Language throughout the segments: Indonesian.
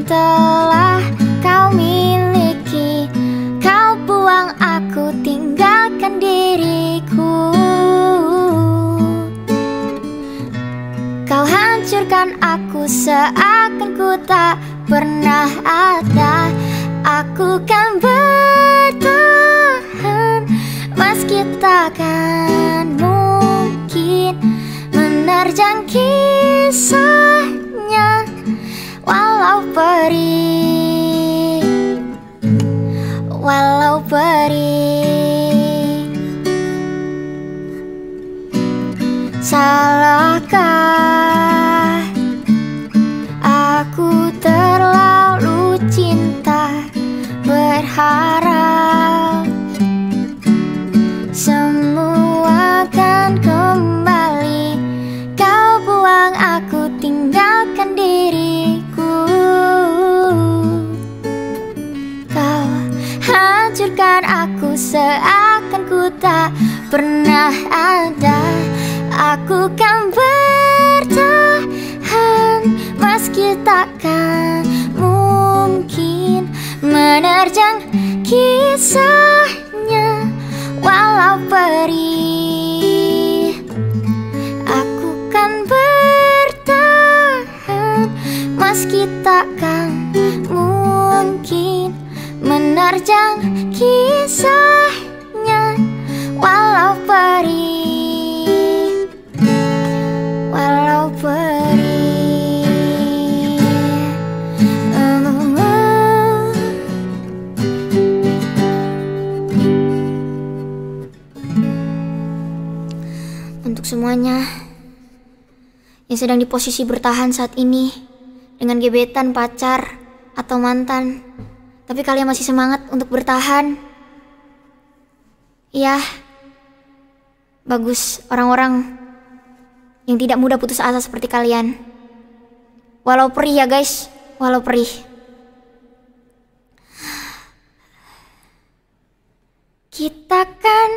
telah kau miliki. Kau buang aku, tinggalkan diriku. Kau hancurkan aku seakan ku tak pernah ada. Aku kan bertahan meski takkan mungkin menerjang kisahnya. Walau perih, walau perih. Salahkah aku terlalu cinta, berharap semua akan kembali. Kau buang aku, tinggalkan diriku. Kau hancurkan aku seakan ku tak pernah ada. Aku kan bertahan meski takkan mungkin menerjang kisahnya. Walau perih, aku kan bertahan meski takkan mungkin menerjang kisahnya. Walau perih, walau perih. Untuk semuanya yang sedang di posisi bertahan saat ini dengan gebetan, pacar, atau mantan, tapi kalian masih semangat untuk bertahan. Ya, bagus orang-orang yang tidak mudah putus asa seperti kalian. Walau perih ya guys, walau perih. Kita kan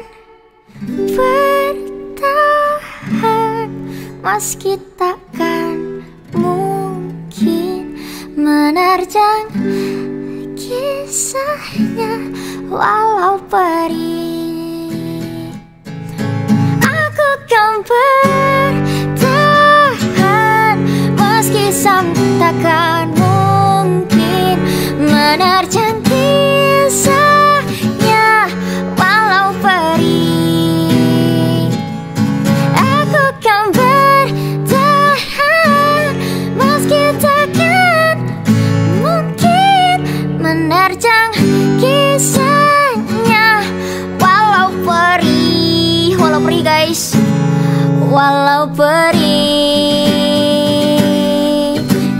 bertahan meski takkan mungkin menerjang kisahnya. Walau perih, aku kan bertahan meski takkan mungkin menerjang kisahnya. Walau perih, aku kan bertahan meski takkan mungkin menerjang kisahnya. Walau perih, walau perih guys, walau perih,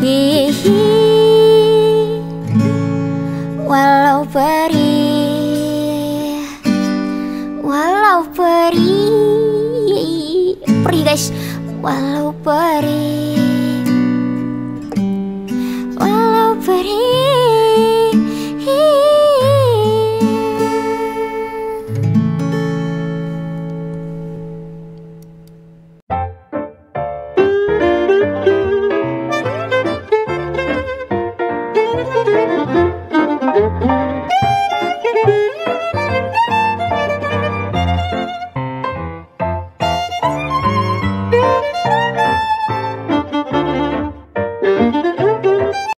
walau perih, walau perih, perih guys, walau perih, walau perih.